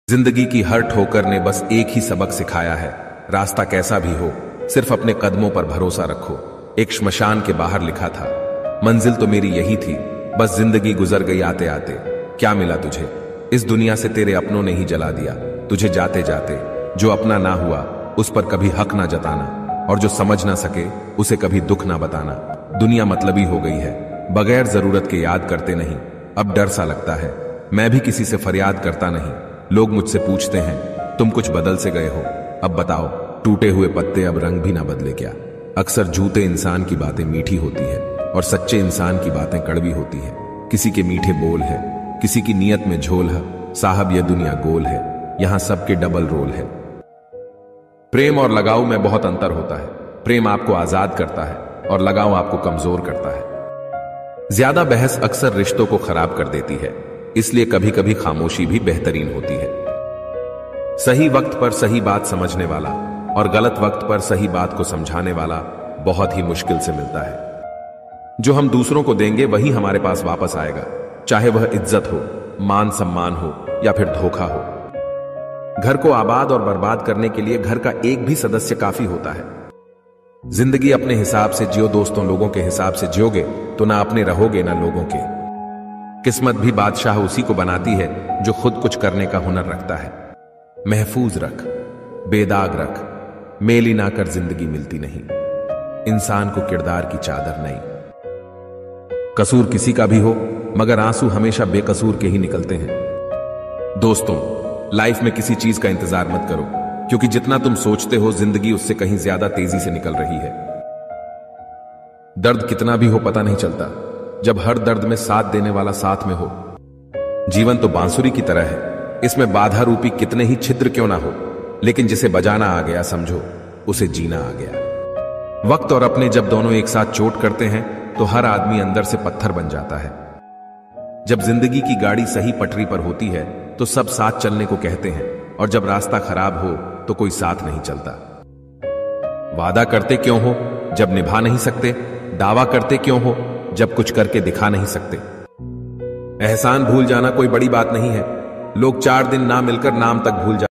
जिंदगी की हर ठोकर ने बस एक ही सबक सिखाया है, रास्ता कैसा भी हो सिर्फ अपने कदमों पर भरोसा रखो। एक श्मशान के बाहर लिखा था, मंजिल तो मेरी यही थी, बस जिंदगी गुजर गई आते आते। क्या मिला तुझे? इस दुनिया से तेरे अपनों ने ही जला दिया तुझे जाते जाते। जो अपना ना हुआ उस पर कभी हक ना जताना, और जो समझ ना सके उसे कभी दुख ना बताना। दुनिया मतलबी हो गई है, बगैर जरूरत के याद करते नहीं। अब डर सा लगता है, मैं भी किसी से फरियाद करता नहीं। लोग मुझसे पूछते हैं, तुम कुछ बदल से गए हो? अब बताओ, टूटे हुए पत्ते अब रंग भी ना बदले क्या? अक्सर झूठे इंसान की बातें मीठी होती है और सच्चे इंसान की बातें कड़वी होती है। किसी के मीठे बोल है, किसी की नीयत में झोल है। साहब ये दुनिया गोल है, यहां सबके डबल रोल है। प्रेम और लगाव में बहुत अंतर होता है। प्रेम आपको आजाद करता है और लगाव आपको कमजोर करता है। ज्यादा बहस अक्सर रिश्तों को खराब कर देती है, इसलिए कभी कभी खामोशी भी बेहतरीन होती है। सही वक्त पर सही बात समझने वाला और गलत वक्त पर सही बात को समझाने वाला बहुत ही मुश्किल से मिलता है। जो हम दूसरों को देंगे वही हमारे पास वापस आएगा, चाहे वह इज्जत हो, मान सम्मान हो या फिर धोखा हो। घर को आबाद और बर्बाद करने के लिए घर का एक भी सदस्य काफी होता है। जिंदगी अपने हिसाब से जियो दोस्तों, लोगों के हिसाब से जियोगे तो ना अपने रहोगे ना लोगों के। किस्मत भी बादशाह उसी को बनाती है जो खुद कुछ करने का हुनर रखता है। महफूज रख, बेदाग रख, मेली ना कर जिंदगी मिलती नहीं। इंसान को किरदार की चादर नहीं। कसूर किसी का भी हो, मगर आंसू हमेशा बेकसूर के ही निकलते हैं। दोस्तों, लाइफ में किसी चीज का इंतजार मत करो, क्योंकि जितना तुम सोचते हो जिंदगी उससे कहीं ज्यादा तेजी से निकल रही है। दर्द कितना भी हो पता नहीं चलता, जब हर दर्द में साथ देने वाला साथ में हो। जीवन तो बांसुरी की तरह है, इसमें बाधा रूपी कितने ही छिद्र क्यों ना हो, लेकिन जिसे बजाना आ गया समझो उसे जीना आ गया। वक्त और अपने जब दोनों एक साथ चोट करते हैं तो हर आदमी अंदर से पत्थर बन जाता है। जब जिंदगी की गाड़ी सही पटरी पर होती है तो सब साथ चलने को कहते हैं, और जब रास्ता खराब हो तो कोई साथ नहीं चलता। वादा करते क्यों हो जब निभा नहीं सकते? दावा करते क्यों हो जब कुछ करके दिखा नहीं सकते? एहसान भूल जाना कोई बड़ी बात नहीं है, लोग 4 दिन ना मिलकर नाम तक भूल जाते